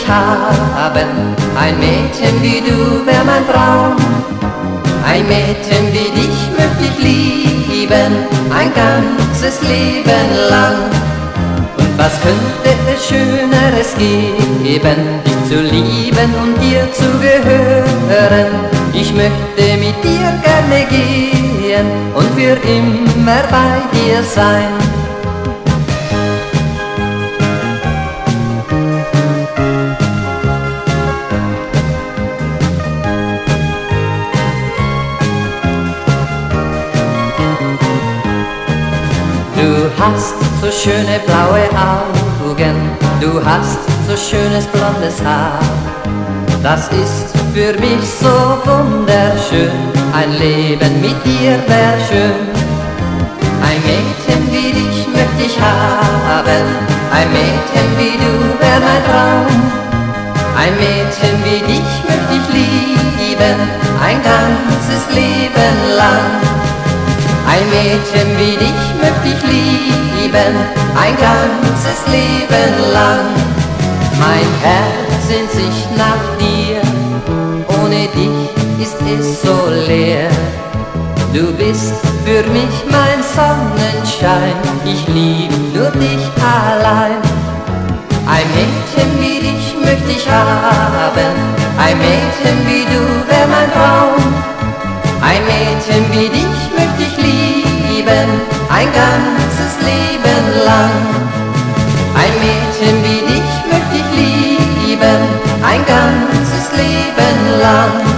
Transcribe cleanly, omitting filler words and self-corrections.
ich haben. Ein Mädchen wie du wär mein Traum. Ein Mädchen wie dich möchte ich lieben, ein ganzes Leben lang. Und was könnte es Schöneres geben, dich zu lieben und dir zu gehören? Ich möchte mit dir gerne gehen und für immer bei dir sein. Du hast so schöne blaue Augen, du hast so schönes blondes Haar. Das ist für mich so wunderschön, ein Leben mit dir wär schön. Ein Mädchen wie dich möchte ich haben, ein Mädchen wie du wär mein Traum. Ein Mädchen wie dich möchte ich lieben, ein ganzes Leben lang. Ein Mädchen wie dich möchte ich lieben, ein ganzes Leben lang. Mein Herz sehnt sich nach dir, ohne dich ist es so leer. Du bist für mich mein Sonnenschein, ich lieb nur dich allein. Ein Mädchen wie dich möchte ich haben, ein Mädchen wie du wär mein Traum. Ein Mädchen wie dich möchte ich lieben, ein ganzes Leben lang. Ein Mädchen wie dich möchte ich lieben, ein ganzes Leben lang.